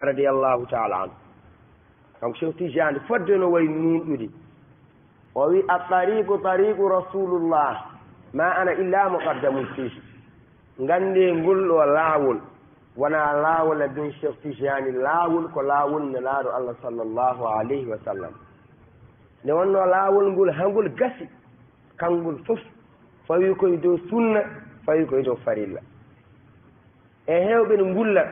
radiyallahu taala anhu kanko Cheikh Tidiane fodde no wayi nunɗude o wi attariqu tariqu rasulullah ma ana illa muqaddamun fihi ngannde ngol ɗo laawol wona laawol e ɗum Cheikh Tidiane laawol ko laawol ne laaɗo Allah sallllahu alayhi wa sallam nde wonno laawol ngol hangol gasi kangol fof fawi koye dow sunna fawi koye dow farilla e heewɓe no ngulla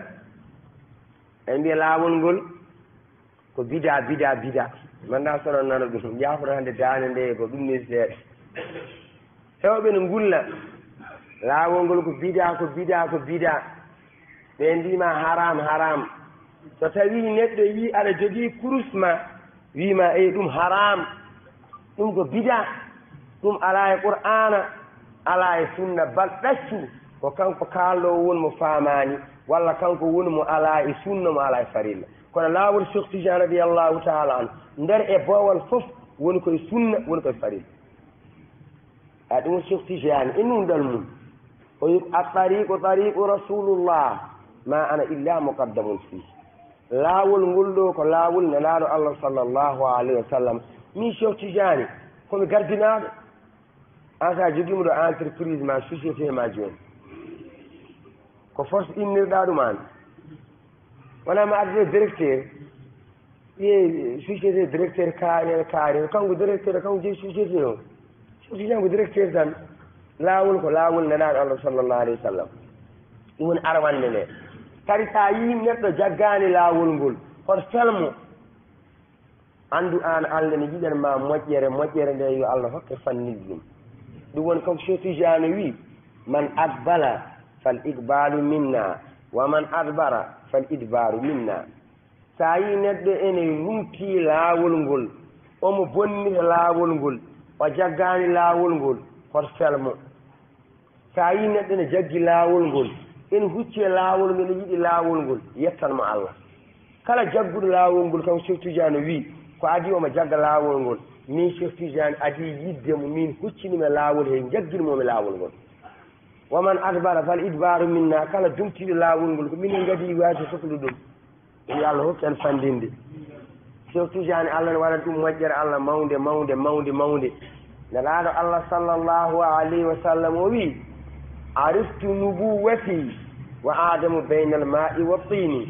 e mbiya laawol ngol ko bida manda sono nana ɗum jaafoto hannde daande nde ko ɗum ni seeɗa heewɓe no ngulla laawol ngol ko bida ɓe ndima haram so tawi neɗɗo wi aɗa jogii kurus ma wima eyi ɗum haram ɗum ko bida ɗum ala e qur'ana ala e sunna bal ɗaccu ko kanko kaallowo woni mo famani walla kanko woni mo ala e sunna mo ala e farilla kono laawol Cheikh Tidiane radiyallahu taala an nder e boowal fof woni koye sunna woni koye farilla a ɗum Cheikh Tidiane e nundal mum o wi attariqu tariqu rasulullah ma ana illa muqaddamun fihi laawol ngol ɗo ko laawol ne laaɗo Allah sallllahu alayhi wa sallam min Cheikh Tidiane komi gardinaaɗo an sa jogiimo ɗo entreprise ma société ma jooni ko force innirɗa ɗuman wona ma addete directeur ƴe société directeur kaari kanko directeur kanko jeyi société o Cheikh Tidiane ko directeur tan laawol ko laawol ne laaɗo Allah sallllahu alayhi wa sallam ɗum woni arwande nde kadi sa yi neɗɗo jaggani laawol ngol hoto felmo anndu an Allah ne jiɗanma moƴƴere nde yo Allah hokke fannide ɗum woni kanko Cheikh Tidiane wi man aqbala fal iqbalu minna wa man adbara fal idbaru minna sa yi neɗɗo ene rumti laawol ngol omo bonnita laawol ngol o jaggani laawol ngol hoto felmo sa yi neɗɗo ne jaggi laawol ngol en hucci e laawol ngol ne yiɗi laawol ngol yettanmo Allah kala jagguɗo laawol ngol kanko Cheikh Tidiane wi ko adi omo jagga laawol ngol min Cheikh Tidiane adi yiddemo min huccinimi laawol he jagguirmomi laawol ngol waman adbara fal idbaru minna kala dumtiɗo laawol ngol ko minen gadi waade sohlu ɗum yo Allah hokki en fandinde Cheikh Tidiane Allah ne waɗa ɗum moƴƴere Allah mawde ne laaɗo Allah sallllahu alayhi wa sallam o wi ariftu nubuwati wa adamu bayna al ma'i wa tini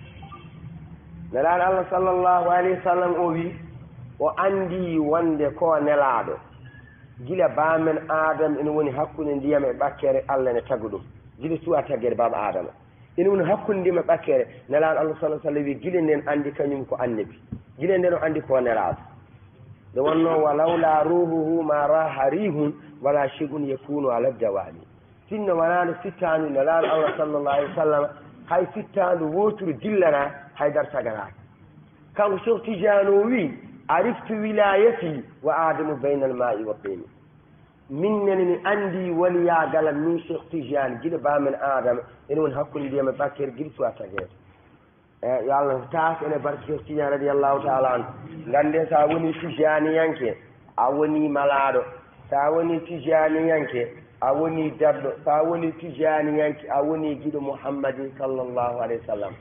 nelaaɗo Allah sallllahu alayhi wa sallam o wi o andi wonde ko nelaaɗo gila baamen adama ene woni hakkunde ndiyam e ɓakkere Allah ne tagu ɗum gila suwa taggede baba adama ene woni hakkunde ndiyam e ɓakkere nelaaɗo Allah sallah sallam wi gila nden andi kañum ko annabi gila nden o andi ko nelaaɗo nde wonno walawla ruhuhu ma raha rihun wala chey'un yakunu ala dawani sinno wonano fittanu nelaaɗo Allah sallllahu alayhi wa sallam hay fittandu woturu dillana haydar taganaka kanko Cheikh Tidiane o wi ariftu wilayati wa adamu bayna al ma'i wa tini min nene mi andi waliyagal min Cheikh Tidiane guila bamen adama ene woni hakkude ndiyam e bakkere guila suwa tagede yo Allah taas ene barke Cheikh Tidiane radiyallahu taala anhu gande sa woni Tidianiyanke a woni malaɗo sa woni Tidianiyanke a woni dadɗo sa woni Tidianiyanke a woni guiɗo Muhammadin sallllahu alayhi wa sallam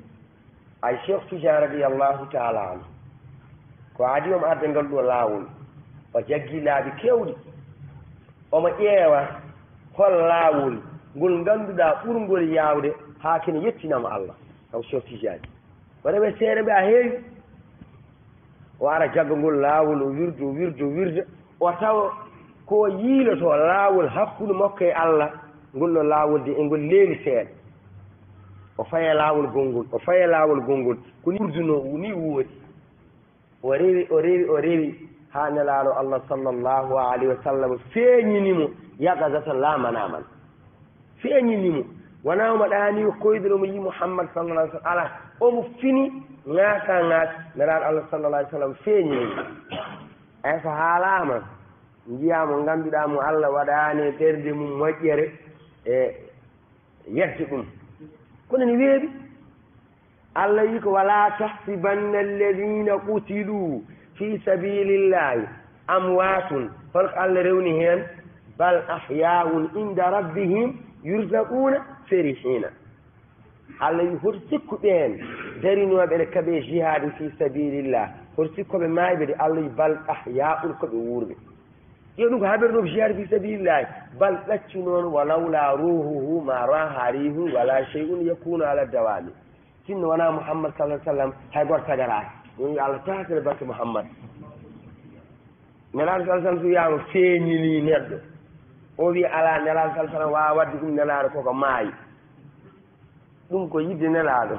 ay Cheikh Tidiane radiyallahu taala anhu ko adi omo arde ngal ɗo laawol o jaggi laabi kewɗi omo ƴeewa hol laawol ngol ngannduɗaa ɓurngol yaawde haa kene yettinamo Allah taw Cheikh Tidiane o rewe seeɗa ɓe a heewi o ara jagga ngol laawol o wirda o tawa ko yiiloto laawol hakkude makko e Allah ngol ɗo laawol de e ngol leeli seeɗa o faye laawol gonngol ko ni wurduno ni woodi o rewi haa nelaaɗo Allah sallllahu alayhi wa sallam feeñinimo yaqazata lamanaman feeñinimo wona omo ɗaani koyɗel omo yi Muhammad sallallah alih sallam ala omo fini ŋaasa nelaaɗo Allah sallallah alih sallam feeñinimo ay so haalama njiyamo ngannduɗaa mo Allah waɗaani ɓerde mum moƴƴere e yedde ɗum kono ne weeɓi Allah wi ko wala tahsibanna alladina qutiluu fi sabilillahi amwatun holko Allah rewni heen bal ahyaun inda rabbihim yurzaquna farihina Allah wi hoto sikkuɓeen darinoɓe ene kaɓe jihadu fi sabilillah hoto sikkoɓe mayɓe de allah bal ahya'un koɓe wuurɓe yo ɗum ko haɓere ɗo ko jihadu fi sabilillahi bal ɗaccu noon walawla ruhuhu ma raha rihu wala shey'un yakunu ala dawami sinno wona mouhammad sallam hay goto tagaraki ɗum yo allah tasere barke mouhammad nelaɗo sallam so wiyama feeñini neɗɗo o wi ala nelaɗo sallam wawa wadde ɗum nelaɗo koko maayi ɗum ko yidde nelaɗo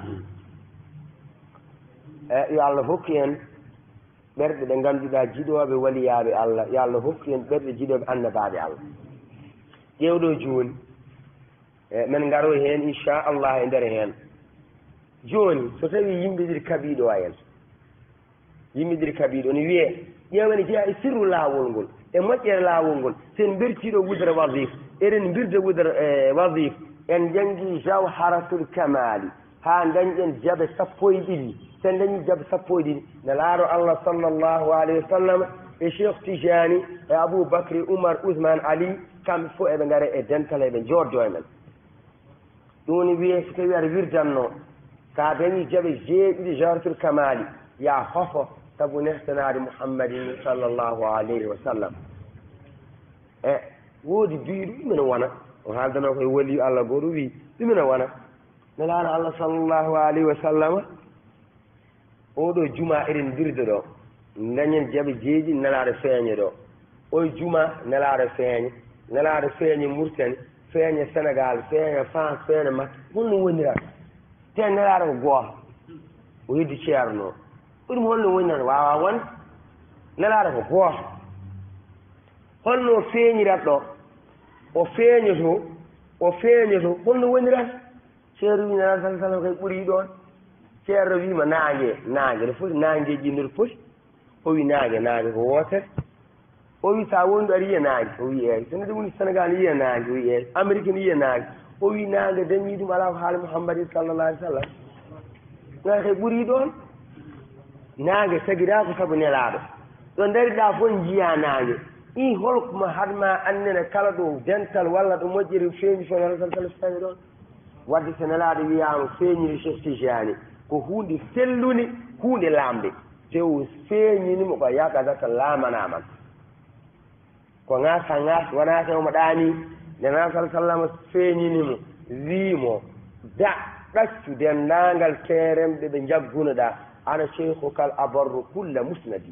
yo allah hokki en ɓerɗe ɗe ngannduɗaa jiɗooɓe waliyaaɓe Allah yo Allah hokku en ɓerɗe jiɗooɓe annabaaɓe Allah ƴeewɗo jooni men ngaro heen inchallah e ndeer heen jooni so tawii yimɓe ɗiɗi kaɓiiɗo en yimɓe ɗiɗi kaɓiiɗo ne wiyee ƴeewene jeyaa e sirru laawol ngol e moƴƴere laawol ngol so en mbertiiɗo wudere wasif eɗen mbirde wudere wasif en janngii jawharatul kamali haa dañƴen jaɓe sappo e ɗiɗi sen dañi jaɓe sappo e ɗiɗi ne laaro Allah sallllahu alayhi wa sallam e cheikh tijani e aboubacry oumar ousmane ali kamɓe fof eɓe ngare e dental eɓe joddo e men ɗum woni wiye so tawi aɗa wirdanno ka dañi jaɓe jeeɗiɗi jawratul kamali ya hofo sabu nehtanade mouhammadin sallllahu alayhi wa sallam e woodi biiɗo ɗumene wona o haaldano koye wali Allah goɗo wi ɗumene wona ne laaro Allah sallllahu alayhi wa sallam oɗo juma eɗen birde ɗo dañen jaɓe jeeɗi nelaɗo feeñe ɗo o juma nelaɗo feeñe nelaɗo feeñe Mauritanie feeñe Sénégal feeñe France feeñe Makka holno wonira te nelaɗo ko gooto o heddi ceerno ɗum holno wonirata wawa wonde nelaɗo ko gooto holno feeñirat ɗo o feeñoto holno wonirata ceerno wi nelaɗo sallah sallam kay ɓuuri ɗon ceerno wiima naange no foti naangeji ndoto poti o wi naange ko wootere o wi sa wondu aɗa yiya naange o wi eyi sono ɗum woni Sénégal ne yiya naange o wi eyi Amérique ne yiya naange o wi naange dañi ɗum ala ko haali Mouhammadin sallallah alih w sallam naange kay ɓuuri ɗon naange tagiɗa ko sabu nelaɗo ɗo dariɗa fof jiiya naange i holkoma hadma annene kala ɗo dental walla ɗo moƴƴiri feeñi fo nelaɗo sal sallam feeñi ɗon wadde so nelaɗo wiyama feeñiri Cheikh Tijani ko hunde sellude hunde lamde tew feeñinimo ko yakadata lamanaman ko ŋasa wona tewmo ɗani nena sal sallam feeñinimo wiimo da ɗaccu dendagal teremɗe ɓe jaggunoɗa ana cheikhu kal abarru kulla musnadi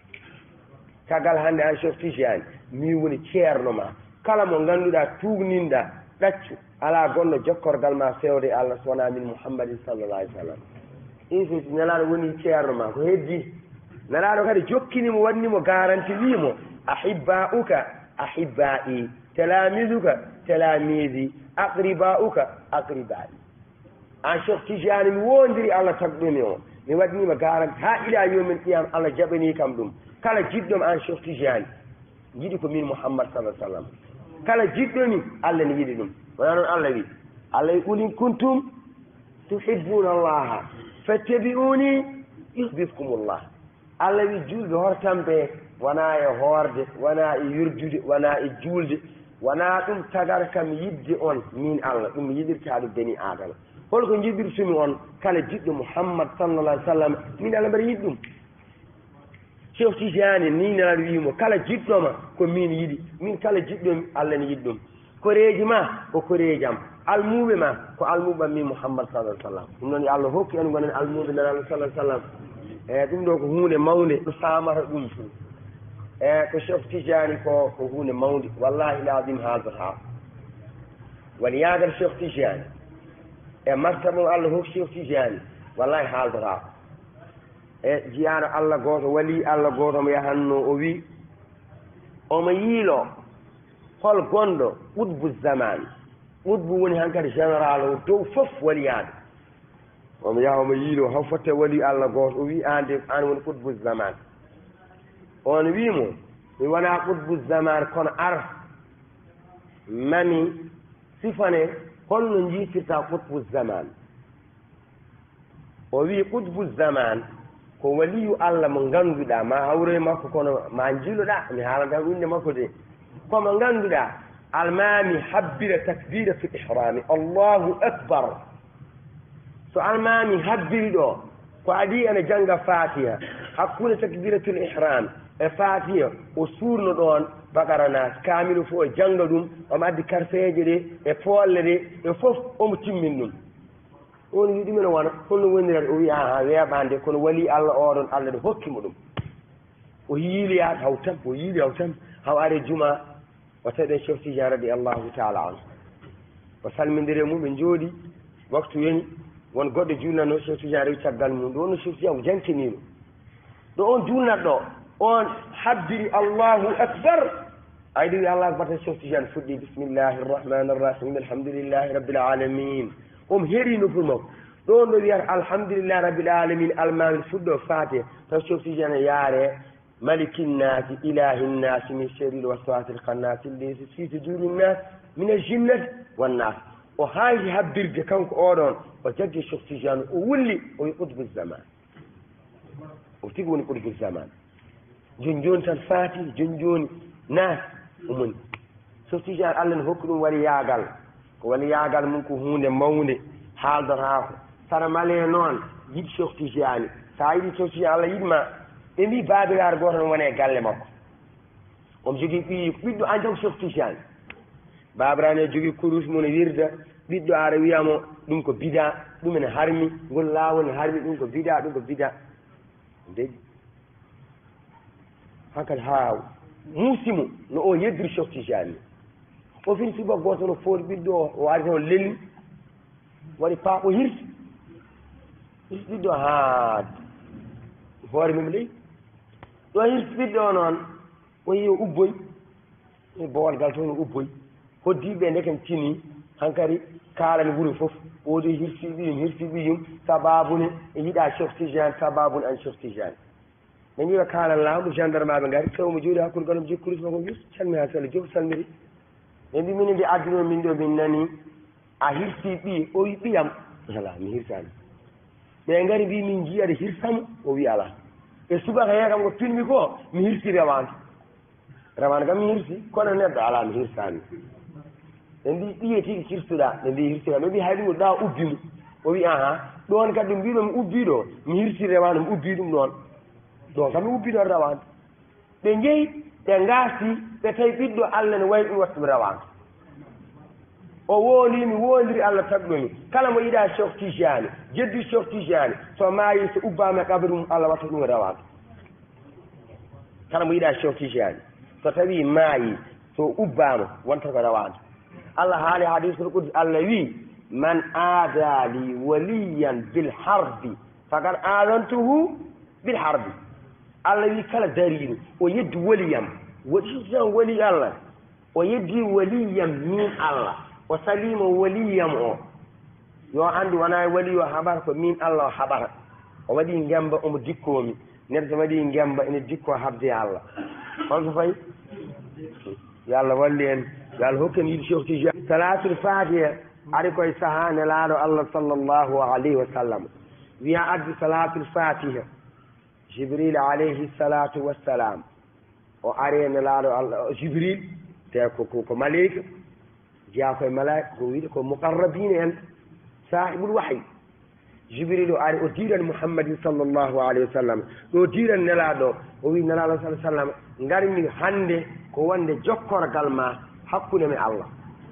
tagal hande an Cheikh Tijani mi woni ceerno ma kala mo ganduɗa tugninɗa ɗaccu ala gonno jokkorgal ma fewde Allah so wona min Mouhammadin sallallah alih w sallam insiti nelaɗo woni ceerno ma ko heddi nelaɗo kadi jokkinimo wannimo garanti wimo ahibba'uka ahibba'i talamiduka talamidi aqriba'uka aqriba'i an Cheikh Tijani mi wondiri Allah tagɗumi o mi waɗnima garanti ha ila yomin qiyam Allah jaɓani kam ɗum kala jiɗɗomi an Cheikh Tijani yiɗi ko min Mouhammad sallah sallam kala jiɗɗomi Allah ne yiɗi ɗum wona noon Allah wi Allah wi qul in kuntum tuhibbuna allaha fattabi'uni yuhbibkumullah Allah wi julɓe hortamɓe wona e hoorde wona e yurdude wona e juulde wona ɗum tagar kam yidde on min Allah ɗum yiɗirta ɗum bani adama holko jiɗirtumi on kala jiɗɗo Mouhammad sallallah alih w sallam min Allah mbaɗa yiɗi ɗum Cheikh Tijani ni nelaɗo wimo kala jiɗɗoma ko min yiɗi min kala jiɗɗomi Allah ne yiɗi ɗum koreji ma ko koreji am almuɓe ma ko almuɓam min Mouhammad sallah alih w sallam ɗum noon yo Allah hokki en gonen almuɓe nelaɗo sallah sallam eyi ɗum ɗo ko hunde mawde ɗo samata ɗum fu eyi ko Cheikh Tijani ko hunde mawde wallahi lazim haaldata woni yaadata Cheikh Tijani e martaba Allah hokki Cheikh Tijani wallahi haaldata e jiyano Allah goto wali Allah goto mo yahanno o wi omo yiilo hol gonɗo ɓuɗbu zaman ɓuɗbu woni hankkadi général o dow fof waliyade omo yaha omo yiilo haw fotte wali Allah goto o wi an woni ɓuɗbu zaman on wimo mi wona ɓuɗbu zaman kono ar mami sifane holno jiitirta ɓuɗbu zaman o wi ɓuɗbu zaman ko waliyu Allah mo ganduɗa ma hawre makko kono ma jiiloɗa mi haalanta inde makko de komo ganduɗa almami habbira takbira fi ihrami Allahu akbar so almami habbiri ɗo ko adi ene janga fatiha hakkude takbiratul ihram e fatiha o suurno ɗon bakara nas kamilu fof o janga ɗum omo addi karfeje ɗe e polle ɗe e fof omo timmin ɗum on wi ɗumen wona holno wonirata o wi aha weeɓande kono wali allah oɗon allah ɗo hokkimo ɗum o yiiliyat haw tan o yiili haw tan haw are juma o tawi Cheikh Tidiane radiallahu taala anhu o salmidire mum ɓe jooɗi waktu weni won goɗɗo julnatno Cheikh Tidiane rewi caggal mum ɗo wonno Cheikh Tidiane o jantinino ɗo on julnat ɗo on habbiri allahu akbar ayɗi wi allah akbar tan Cheikh Tidiane fuɗɗi bisimillahi irrahmani irrahim alhamdulillahi rabbil alamin heerino pour makko ɗon ɗo wiyata alhamdulillahi rabbil alamin almamin fuɗɗo fatiha taw Cheikh Tidiane yaare malikinnasi ilahinnasi min sharril waswasil khannasi allati fi sudurin nas min aljinnati wannas o haaji habbirde kanko oɗon o jaggi Cheikh Tidiane o wulli o wi qutbu zaman o tigi woni qutbu zaman joni joni tan fati joni joni nas umoni Cheikh Tidiane allah ne hokki ɗum waɗi yaagal ko woni yaagal mum ko hunde mawde haaldotako saɗa male noon yiɗi Cheikh Tidiane sa yiɗi Cheikh Tidiane allah yiɗma ɓe mbi babiraɗo goto no wone e galle makko omo jogui ɓiɗɗo an jaw Cheikh Tidiane babirani e jogui kurus mum ne wirda ɓiɗɗo ara wiyamo ɗum ko bida ɗum ene harmi ngol lawol ne harmi ɗum ko bida ɗum ko bida deƴi hankkadi ha musimo no o yeddiri Cheikh Tidiane o fini suba goto no footi ɓiɗɗo o ari tan o lelni waɗi pa o hirsi ɓiɗɗo ha hoore mum ley ɗo hirsi ɓiɗɗo o noon o yi o ubboy e bowalgal toon o ubboy hoddiɓe ndeken tini hankkadi kaalani wuuro fof oɗo hirsi ɓiyum sababune e yiɗa Cheikh Tidiane sababune an Cheikh Tidiane ɓe mbiwa kaalan laamu gendarme aɓe ngari tawmo jooɗi hakkude galam jokkuris makko wirti calmi ha sallah jof salmiri ɓe mbi minen nde adduno min ɗo min nani a hirsi ɓi o wi ɓiyam ala mi hirsani ɓe ngari mbi min jiiyaɗa hirsamo o wi ala e subaka he kam ko pinmi ko mi hirsi rewande kam mi hirsi kono neɗɗo ala mi hirsani ɓe mbi ɓiye tigi hirsuɗa ɓe mbi hirsira ɓe mbi hay ɗum ɗa ubbimu o wi aha ɗon kadi ɗum mbiɗo mi ubbiɗo mi hirsi rewande mi ubbi ɗum ɗon ɗon kam mi ubbiɗo rewande ɓe jeeyi ɓe gaasi ɓe tawi ɓiɗɗo allah ne wayi ɗum wattumi rewande o woolimi wondiri allah tagɗomi kala mo yiɗa Cheikh Tidiane jeddi Cheikh Tidiane so maayi so ubbama e kabri mum allah watta ɗum rewande kala mo yiɗa Cheikh Tidiane so tawi maayi so ubbama wonta ko rewande allah haali hadisul qudsi allah wi man aadali waliyan bil harbi faqad aadantuhu bil harbi allah wi kala dariɗo o yeddi waliyam woɗitan wali allah o yeddi waliyam min allah o salimo waliyam o yo andu wona e wali o haɓata ko min allah o haɓata o waɗi gemba omo dikkomi neɗɗo so waɗi gemba ene dikko habde allah holko fayi yo allah walli en yo allah hokken yiɗi Cheikh Tidiane salatul fatiha ari koye saaha nelaɗo allah sallllahu alayhi wa sallam wiya addi salatul fatiha jibril alayhi salatu wassalam o ari nelaɗo allah jibril te ko maleyka jeeya koye malaika ko wiide ko muqarrabine en sahibul wahyi jibril o ari o diran mouhammadin sallllahu alayhi wa sallam ɗo diran nelaɗo o wi nelaɗo sa sallam garmi hande ko wonde jokkorgal ma hakkude me allah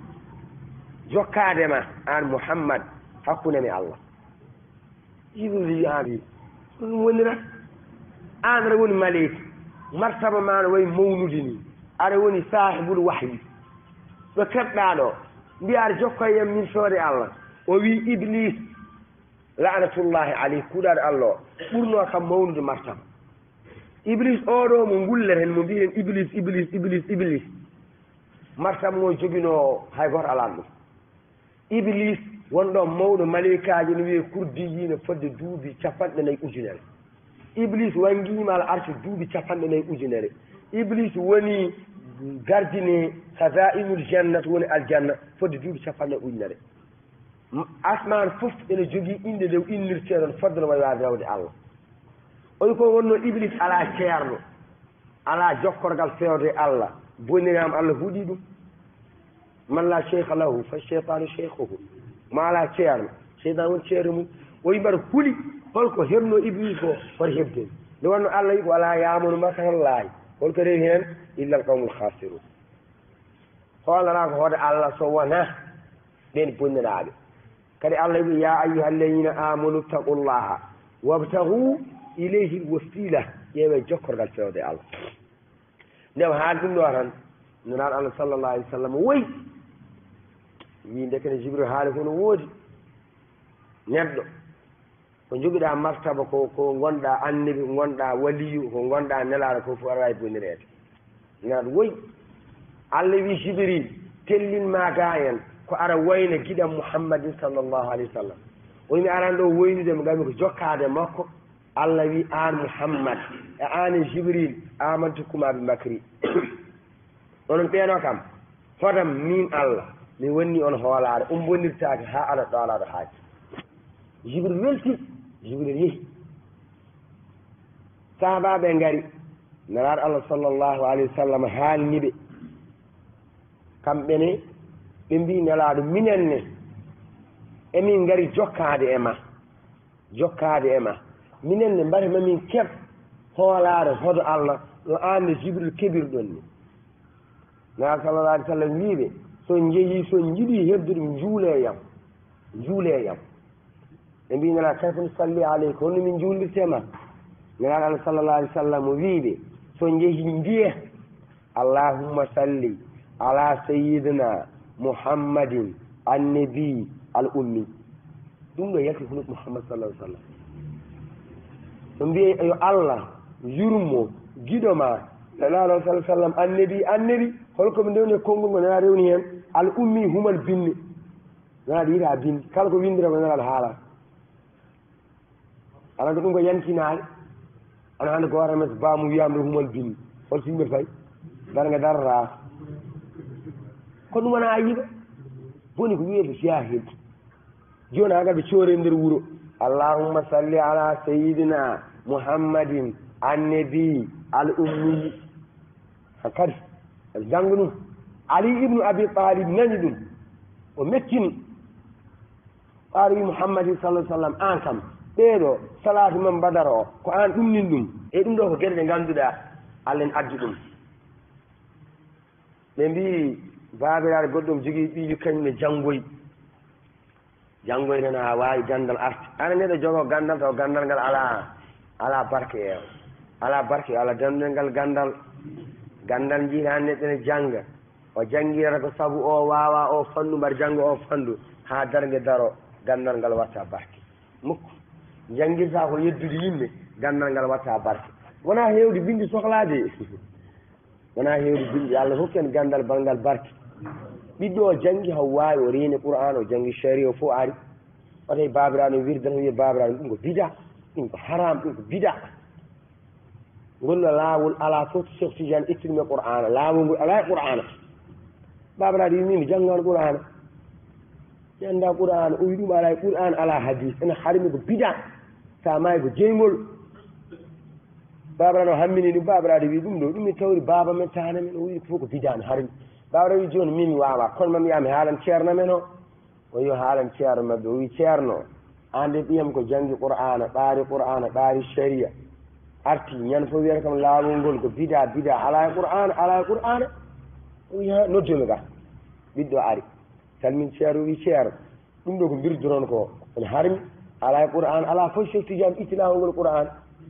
jokkadema an mouhammad hakkude me allah jibril wi an ɗum wonira an aɗa woni maleyka martaba ma no wayi mawnude ni aɗa woni sahibul wahyi ɗo keɓɗa ɗo mbiya aɗa jokkoyam min soode allah o wi iblis lanatullahi alayhi kuuɗaɗo allah o ɓurno kam mawnude martaba iblis oɗo mo gulleten mo mbiɗen iblis martaba mo joguino hay goto alan ɗum iblis wonɗo mawɗo maleykaji no wiye kurdiyi no fodde duuɓi 40 ujunere iblis wangima ala arce duuɓi 40 ujunere iblis woni gardine hasainul jannat woni aljanna fodde duuɓi 40 ujunere asman fof ene jogui inde nde innirteɗon fodde no wawi wade rawde allah oyi ko wonno iblis ala ceerno ala jokkorgal fewde allah bonirama allah huuɗi ɗum man la cheikha lahu fa cheytanu cheikhuhu ma ala ceerno cheytan woni ceero mum o yimɓata huli holko heɓno iblis ko hoto heɓden nde wonno allah wi ko wala yamunu makallahi holko rewi hen illa al qawmul khasirun hoolana ko hoode allah so wona ɓen bonniraɓe kadi allah wi ya ayyuha alladina amanu taqullaha wabtahu ilayhi lwasila ƴeewe jokkorgal fewde allah nde haali ɗum ɗo tan nonaɗo allah sallllahu alih w sallam woyi wi ndekene jibril haali kono woodi neɗɗo ko joguiɗa martaba ko gonɗa annabi ko gonɗa waliyu ko gonɗa nelaɗo ko fof aɗa wawi bonirede ngaɗa woyi allah wi jibril tellinma ga en ko ara wayno giɗam muhammadin sallllahu alayhi wa sallam o yimi aran ɗo woynudemo gami ko jokkade makko allah wi an muhammad e an jibril amantukuma ɓe makri onon ɓeeno kam hodam min allah mi wonni on hoolare bonirtake ha aɗa ɗo alaɗo haaji jibril welti jibril yeehi sahabaɓe ngari naraɗo allah sallllahu alayhi wa sallam haalniɓe kamɓene ɓe mbi nelaɗo minenne emin ngari jokkade e ma minenne mbare mamin keɓ hoolare hodo allah no anne jibril keɓirɗon ni nelaɗo sallallah alih w sallam wiɓe so jeeyi so jiiɗi hebdude juuleyam ɓe mbi nelaɗo kayfa nusalli aleyka holno min juulirtema nelaɗo allah sallallah alih w sallam wiɓe so jeeyi mbiye allahumma salli ala sayidina muhammadin annabi al ummi ɗum ɗo yalti hunuk muhammad sallah ah sallam so mbiye yo allah yurmo giɗoma nelaɗo sa sallam annabi holkoɓe ndewni konngol ngo nena rewni hen al ummi humal binni nanaɗo yiita bindi kala ko windirama nelaɗo haala aɗa ko ɗum ko yantinade ana hande goto men so bamu wiyama ɗo humal binni holto yimɓe fayi darga darata ko ɗum wona ayiba boni ko wiyete jahil joni hagaɓe coore nder wuuro allahumma salli ala sayidina muhammadin annabi al ummi kadi aɗa jangga ɗum ali ibnu abi talib nani ɗum o mettini ɓaaro wi muhammadin sallah sallam an kam ɓeeɗo salatu man badara o ko an ɗumnin ɗum e ɗum ɗo ko gueɗe ɗe ganduɗa allah en addi ɗum ɓe mbi babiraɗo goɗɗum jogui ɓiiju kañum e janggoy tan ha wawi gandal arti ana neɗɗo jogo gandal taw gandal ngal ala barke e ala barke ala dandel ngal gandal jiita neɗɗo ne jangga o jangguirata ko saabu o wawa o fandu mbaɗa jangga o fandu ha dargue daro gandal ngal watta barke mukko jangguirta ko yeddude yimɓe gandal ngal watta barke wona hewde bindi sohlade wona hewde bindi allah hokki en gandal balngal barke ɓiɗɗo o janggi haw wawi o reeni qur'an o janggi sharia o fof ari o tawi babiraɗo wirdata wiya babiraɗo ɗum ko bida ɗum ko haram ɗum ko bida gollo laawol ala fof Cheikh Tidiane ittinmi qur'ana laawol ngol ala e qur'ana babiraɗo wimi mi janggano qur'ana mi anda qur'ana o wi ɗum ala e qur'ana ala hadis ene harmi ko bida sa maayi ko jeygol babiraɗo hammini ɗum babiraɗo wi ɗum ɗo ɗum mi tawri baba men tane men o wi fof ko bida ne harmi babiraɗo wi joni min mi wawa kono mami yami haalan ceerno men o yo haalan ceerno mabɓe o wi ceerno an de ɓiyam ko janggi qur'ana ɓaari sharia arti ñande fof wiyata kam laawol ngol ko bida ala e qur'ana o wi ha noddumi ga ɓiɗɗo ari salmin ceerno o wi ceerno ɗum ɗo ko birduron ko ene harmi ala e qur'ana ala fof Cheikh Tidiane itti laawol ngol qur'ana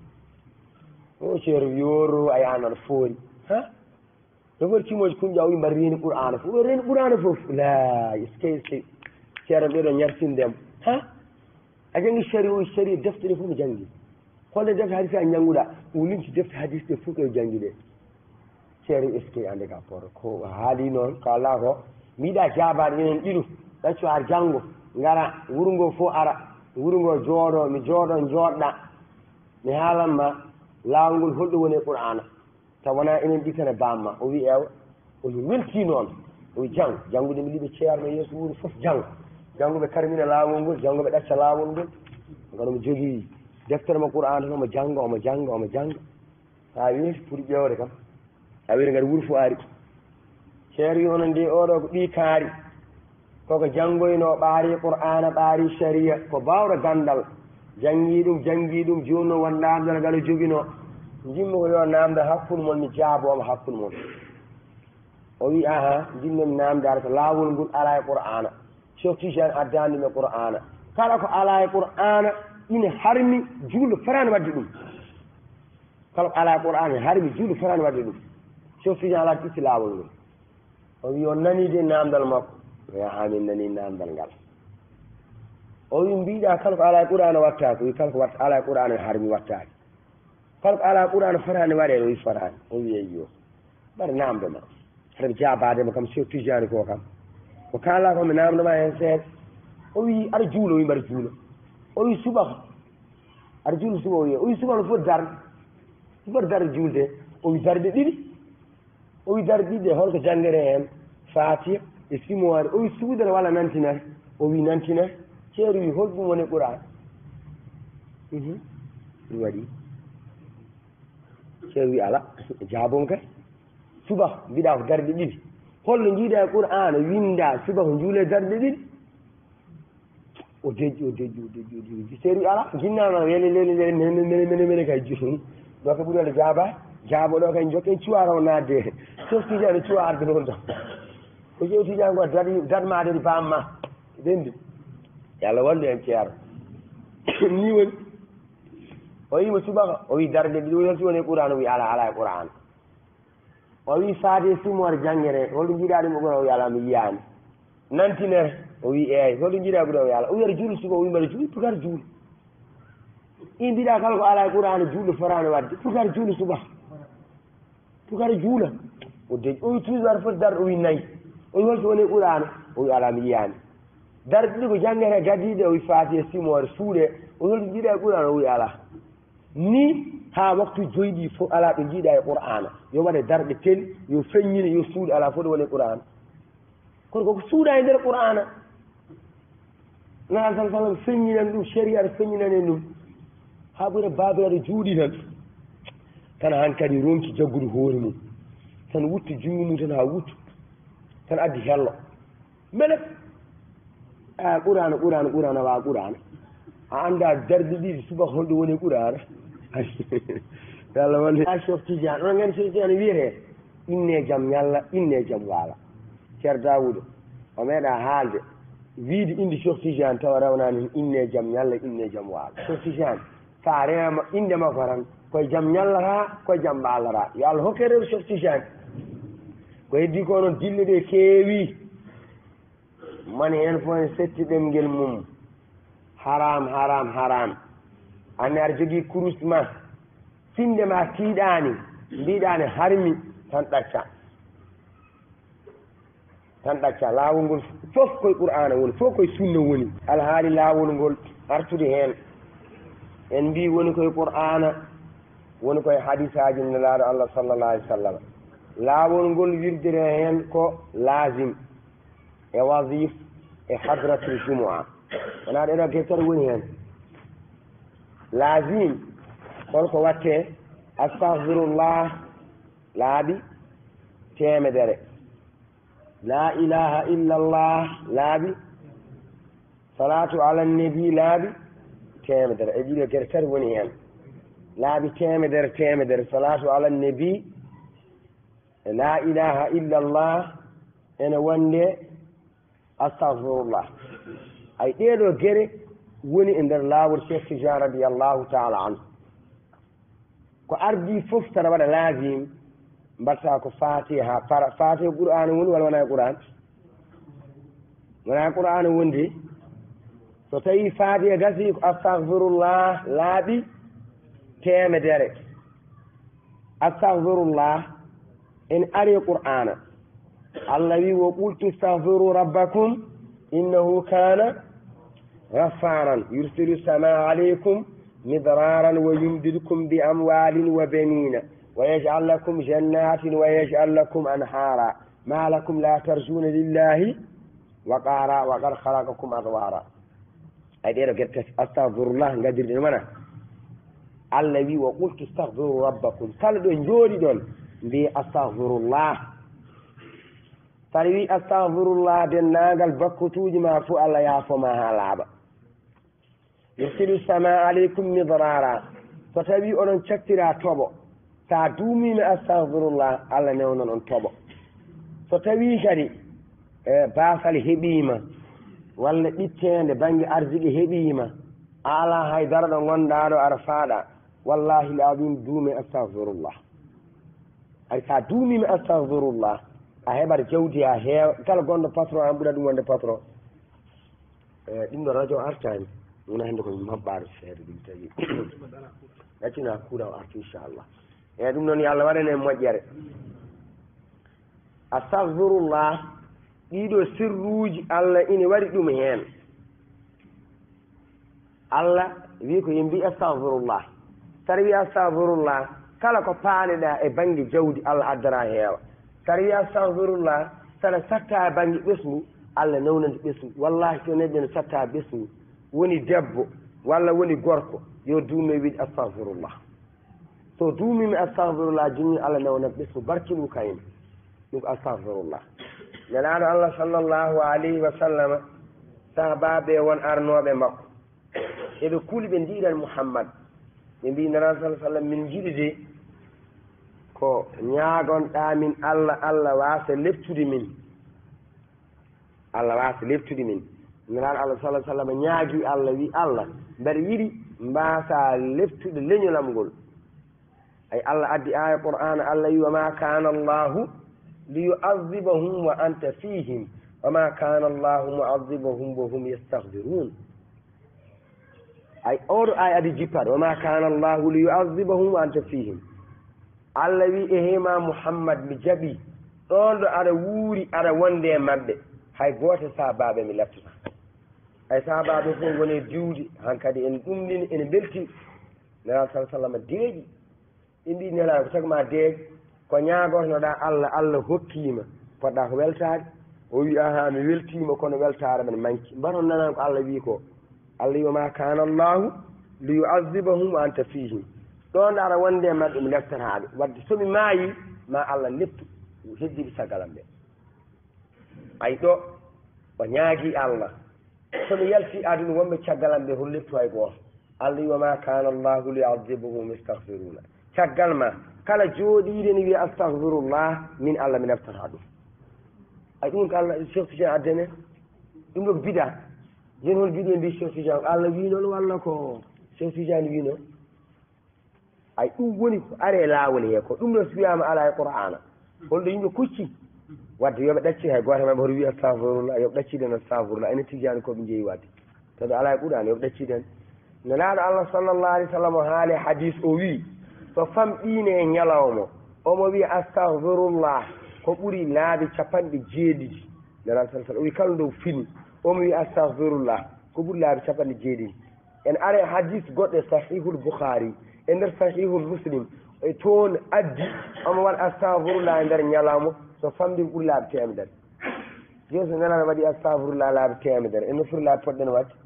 o ceerno yoro a yahan aɗa foori ha ɗo foti cimoji kumƴa o wi mbaɗa reeni qur'ana fof ɗo reeni qur'ana fof la eskey ceerno ɓeɗo ñartindemo ha a janggi sharia defte ɗe fof mi janggi holle defte hadis a jannguɗa o limti defte hadis ɗe fof koye janggi ɗe ceerno eskey ande ka poto ko haali noon ko ala ko miiɗa jabaɗe enen ɗiɗo ɗacco ar janggo ngara wuuro ngo fof ara wuuro ngo jooɗo mi jooɗo jooɗɗa mi haalanma laawol ngol holɗo woni e qur'ana taw wona enen ɗi tan e bamma o wi ewa omi welti noon o wi janngude mi liɓe ceerno yeeso wuuro fof jannguɓe karmina laawol ngol jannguɓe ɗacca laawol ngol ngano mi jogii deftere mo qur'an tan omo jannga ha weeti pour ƴewde kam a wiiri ngati wuuro fof ari ceero wi onon de oɗo ko ɗi kaari koko janngoyno ɓaari qur'ana ɓaari sharia ko bawɗo gandal jangi ɗum joni noon won namdal ngal joguino jimmi ko yo namda hakkude mon mi jaabooma hakkude mon o wi aha jinnomi namdade ko laawol ngol ala e qur'ana Cheikh Tidiane addani me qur'ana kala ko ala e qur'ana ina harmi juulo farani wadde ɗum kala ko ala e qur'ana harmi juulo farani wadde ɗum Cheikh Tidiane ala itti laawol ngol o wi o nanide namdal makko yahamin nani namdal ngal o wi mbiɗa kala ko ala e qur'ana watta ko wi kala ko watta ala e qur'ana harmi wattaki kala ko ala e qur'ana farani waɗe o wi farani o wi eyyo mbaɗa namdoma haɗa jabadema kam Cheikh Tidiane ko kam ko kala ko mi namdoma hen seeɗa o wi aɗa juulo o wi mbaɗa juulo o wi subaka aɗa juulo suba o wi subaka no foti darde no foti darde juulde o wi darde ɗiɗi o wi darde ɗiɗi ɗe holko janggere hen Fatiha e simoire o wi suudere walla nantinere o wi nantinere ceeru wi holɗum woni qur'an ɗum waɗi ceeru wi ala jabon kay subaka mbiɗa ko darde ɗiɗi holno jiiɗa e qur'ana winda subaka juule darde ɗiɗi o deƴƴi ceeru wi ala jinnano mene kay joni ɗo ka ɓuuri waɗa jaaba jaabo ɗo kay jokken cuwara o nadde Cheikh Tidiane cuwa arde noon tan ko Cheikh Tidiane ko darmade ɗi bamma dendi yo Allah wallu en ceero ni woni o wima subaka o wi darde ɗiɗi o yalti woni e qur'an o wi ala e qur'an o wi faade sumore janggere holɗo jiiɗa ɗum o ɓura o wi ala mi yiyani nantinere o wi eyi holɗo jiiɗa ɓura o wi ala o wiyata juulo suba o wi mbaɗa juulo pukata juulo in mbiɗa kala ko ala e qur'an juulo forani wadde pukata juulo suba pukata juula o deƴi o wi toujours aɗa foti darde o wi nayyi o wi holto woni e qur'an o wi ala mi yiyani darde ɗiɗi ko janggere gadiɗe o wi faati e simore suuɗe o holto jiiɗa e qur'an o wi ala ni ha waktu joyɗi fof ala ɓe jiiɗa e qur'ana yo waɗe darɗe tel yo feññine yo suuɗe ala fof ɗo woni e qur'ana kono koko suuɗa e nder qur'ana nana sallam feññinan ɗum séria aɗa feññinanen ɗum ha ɓuura babiraɗo juuɗi tan hankkadi ronki jaggude hoore mum tan wutti jungo mum tan ha wuttu tan addi hello mele a qur'ana wa qur'ana a anda darde ɗiɗi subaka holɗo woni qur'ana Allah walli a Cheikh Tidiane onon gandi Cheikh Tidiane wiyete inne jaam ñalla inne jaam waala ceer Daouda o meeɗa haalde wiide inde Cheikh Tidiane tawa rawnani inne jaam ñalla inne jaam waala Cheikh Tidiane sa rema inde makko tan koye jaam ñallata koye jaam mbaalata yo Allah hokke rew Cheikh Tidiane ko heddi ko noon dille ɗe keewi mani hen fof en setti ɗemngel mum haram anne aɗa jogii kurus ma finde ma tiiɗaani mbiɗaani harmi tan ɗacca laawol ngol fof koye qur'ana woni fof koye sunna woni alhaali laawol ngol artude heen en mbi woni koye qur'ana woni koye hadisaji nelaaɗo Allah sallallahu alaihi wa sallam laawol ngol wirdire heen ko lazim e wasif e hadratul jumu'a wona ɗeɗo gettore woni heen lazim holko watte astahfirullah laaɓi temedere la ilaha illa allah laaɓi salatu ala nabi laaɓi temedere e ɗiɗo gueɗe tati woni hen laaɓi temedere salatu ala nabi la ilaha illa allah ene wonde astahfirullah ay ɗeɗo gueɗe woni e nder laawol Cheikh Tidiane radiallahu taala anhu ko ardi fof tana waɗa lazim mbatta ko fatiha fatiha qur'an woni walla wona e qur'an wona e qur'an wondi so tawi fatiha gasi ko astahfirullah laaɓi temedere astahfirullah en ari qur'ana Allah wi wo qultu astahfiru rabbakum innahu kana غفارا يرسل السماء عليكم مدرارا ويمددكم بأموال وبنين ويجعل لكم جنات ويجعل لكم أنهارا ما لكم لا ترجون لله وقارا وقد خلقكم أطوارا أدير أستغفر الله قدر المنى الذي وقلت استغفروا ربكم قال دون جوري دون بأستغفر الله تروي أستغفر الله دون ناقل بكتوج ما فو الله يعفو ما هالعبا yursilu sama aleykum midrara so tawi onon caktira toɓo sa duumimi astahfirullah Allah newnon on toɓo so tawi kadi baasal heeɓima walla ɓittede banggue ardiɗe heeɓima a ala haydara ɗo gonɗa ɗo aɗa faaɗa wallahi lazim duumi astahfirullah ay sa duumimi astahfirullah a heɓat jawdi ha heewa kala gonɗo patron an ɓuura ɗum wonde patron ɗum ɗo radio artani wona hende koye mabɓaɗo seeɗa ɗum tagi ɗaccina kuura o artu inchallah eyyi ɗum noon yo Allah waɗane moƴƴere astahfirullah ɗiɗo sirruji Allah ina waɗi ɗum hen Allah wi ko yimbi astahfirullah saɗa wi astahfirullah kala ko paaneɗa e banggue jawdi Allah addana heewa saɗa wi astahfirullah saɗa satta banggue ɓesgu Allah nawnande ɓesgu wallahi so neɗɗo ne satta ɓesgu woni debbo walla woni gorko yo duume wiide astahfirullah so duumimi astahfirullah jinni Allah nawnande ɓesgu barkiɗum kayne ɗum ko astahfirullah nelaɗo Allah sallllahu alayhi wa sallam sahabaɓe won arnoɓe makko eɓe kuuli ɓe ndiɗan Muhammad ɓe mbi nana sa sallam min jiɗi de ko ñagonɗa min Allah Allah wasa leftude min Allah wasa leftude min nelaɗo Allah sallah sallam ñaagui Allah wi Allah mbeɗa yiɗi mbasa leftude leñolam ngol ay Allah addi aya qur'ana Allah wi wama kana Allahu liyu'adhibahum wa anta fihim wama kana Allahu mu'adhibahum wa hum yastaghfirun ay oɗo ay adi jippaɗo wama kana Allahu liyu'adhibahum wa anta fihim Allah wi e hema Muhammad mi jaɓi ɗon ɗo aɗa wuuri aɗa wonde e maɓɓe hay goto sahabaɓe mi leftata ay sahabaɓe fof woni diwde hankkadi en ɗumɗini ene belti nelaɗo sa sallam deeƴi ɓe mbi nelaɗo ko tagma deeƴ ko ñagotonoɗa Allah Allah hokkima poɗɗa ko weltade o wi aha mi weltima kono weltare men manki mbaɗon nanan ko Allah wi ko Allah wi wama kana Allahu liyu'adhibahum wa anta fihim ɗon aɗa wonde e maɓɓe mi leftataɓe wadde somi maayi ma Allah leftu heddiɓe sagalam ɓe ay ɗo o ñaagui Allah somi yalti aduna wonɓe caggalam ɓe hol leftu hay goto Allah wi wama kana Allahu liyu'adhibahum yastaghfiruna caggal ma kala jooɗiɗe ne wiya astahfirullah min Allah mi leftata ɗum ay ɗum ko Allah Cheikh Tidiane addane ɗum ɗo ko bida yen hol biɗe mbi Cheikh Tidiane Allah wi noon walla ko Cheikh Tidiane wi noon ay ɗum woni ko are laawol he ko ɗum ɗo so wiyama ala e qur'ana holɗo yimɓe kucci wadde yoɓe ɗacci hay goto maɓe hoto wi astahfirullah yoɓe ɗacciden astahfirullah ene Tidiane koɓe jeeyi wadde tawi ala e qur'ana yoɓe ɗacciden nelaɗo Allah sallllahu alih w sallam o haali hadis o wi so famɗine e ñalawma omo wiya astahfirullah ko ɓuuri laabi capanɗe jeeɗiɗi nelaɗo sa sallam o wi kala dow fini omo wiya astahfirullah ko ɓuuri laabi capanɗe jeeɗiɗi en are hadis goɗɗo sahihul Bukhari e nder sahihul Muslim e toon addi omo waɗa astahfirullah e nder ñalawma so famɗin ɓuuri laabi temedere joni so nelaɗo waɗi astahfirullah laabi temedere en nofiri laabi poɗɗen wadde